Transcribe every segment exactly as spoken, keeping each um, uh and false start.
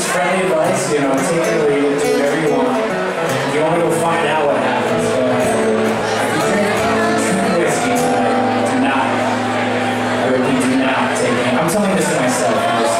just friendly advice, you know, take it or leave it, do whatever you want. If you want to go find out what happens, go ahead. If you drink two whiskey tonight, do not. I repeat, do not take it. I'm telling this to myself. I'm just,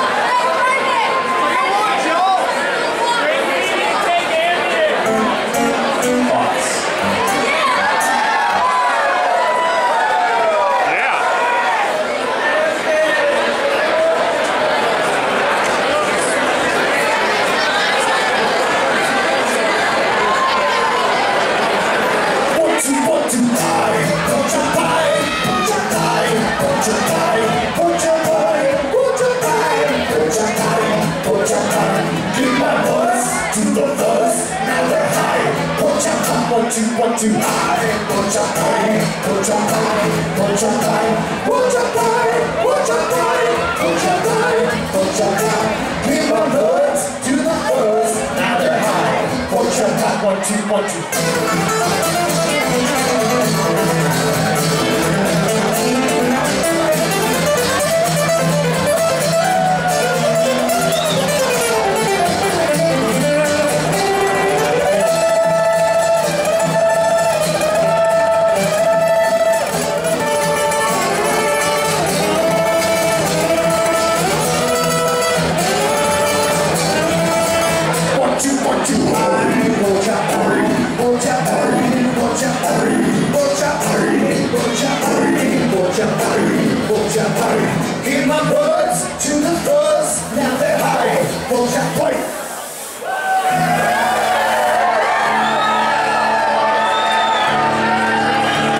what you want to hide, put your pride, put your pride, put your pride, put your pride, put your pride, put your pride, put your pride. Give my birds to the birds, now they're high. Put your pride, what you want to.